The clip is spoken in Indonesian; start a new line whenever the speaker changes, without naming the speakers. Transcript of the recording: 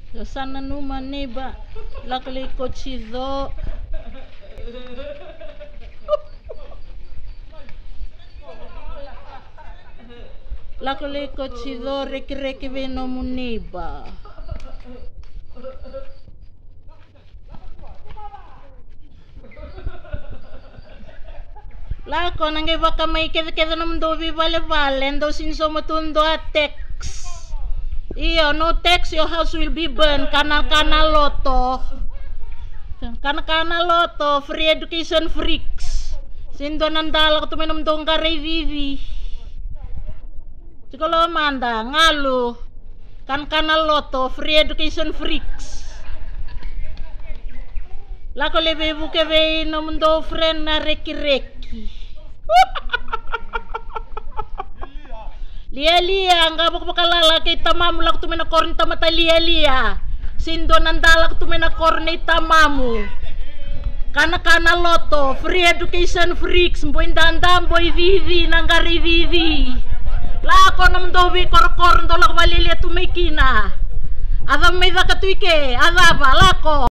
Sana numa neba lakle kochizo. Lakle kochizo reki veno muniba. Lako nange baka may keda nam do vale ndo sinso matundo a text. Iyo, no text, your house will be burned. Kana loto. Kana loto, free education freaks. Sindo nandala ko tuminom dong kare vivi. Sikolo manda, ngalu. Kana loto, free education freaks. Lako lebe buke be nom do friend na reki. Lialia, nga baka makalala kay tamamu lang tumina korni tamata lialia. Sindo nandala ko tumina korni tamamu. Kana loto, free education freaks, mboy dandam, boy vivi, nanggari vivi. Lako nam dobi kor-kor, ndolak malilia tumikina. Adam may zakatuike, adaba, lako.